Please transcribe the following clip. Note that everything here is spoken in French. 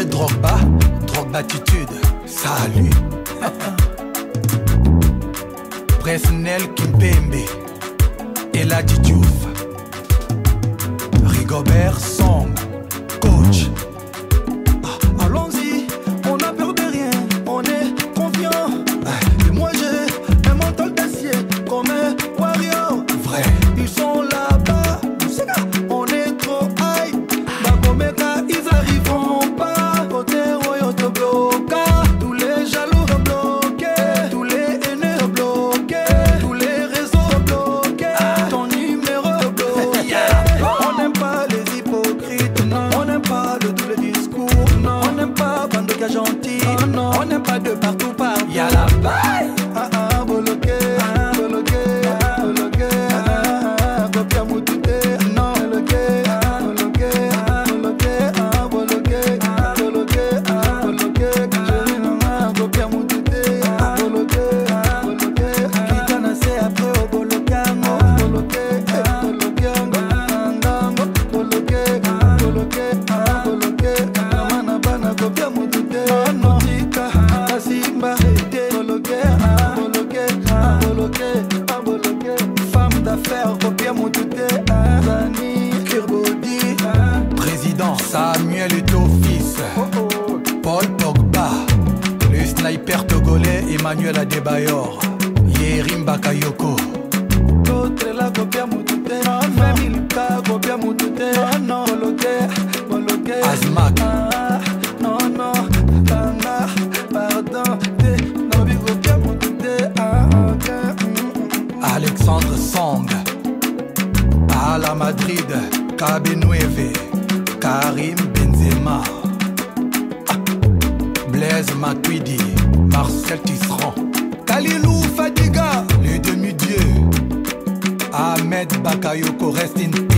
Didier Drogba, Drogbatitude, salut. Presnel Kimpembe, Eladi Diouf, Rigobert Song, coach. Allons-y, on n'a peur de rien, on est confiant. Et moi j'ai un mental d'acier comme un warrior. Vrai. Ils sont là-bas, on est trop high. Bakomeka, ils arriveront pas. Côté Royo te bloqua, tous les jaloux bloqués, tous les haineux bloqués, tous les réseaux bloqués, ton numéro bloqué. On n'aime pas les hypocrites, non. On n'aime pas le double discours, non. On n'aime pas Bandoka gentil, non. On n'aime pas de partout, partout. Y'a la baille. Bloqué, bloqué, bloqué, copia mutute, non. Bloqué, bloqué, bloqué, bloqué, bloqué, bloqué, copia mutute, bloqué, bloqué, kitana se après au bolokango, bloqué, bloqué, bloqué, bloqué, bloqué, mana bana copia mutute, non. Tika, kasimba, bloqué, bloqué, bloqué, femme d'affaires, copia mutute, Zani, Kirbodi, Président Samuel Eto'o-Fils, Paul Pogba, le sniper togolais Emmanuel Adebayor, Yerim Bakayoko, l'autre la copia mutute, 20 000 cas, copia mutute, non, bloqué, Azmak, non, tanga, pardon, non, copia mutute, ok. Alexandre Song, à la Madrid, Cabe9, Karim Benzema, Blaise Matuidi, Marcel Tisserand, Kalilou Fadiga, le demi-dieu, Ahmed Bakayoko, reste in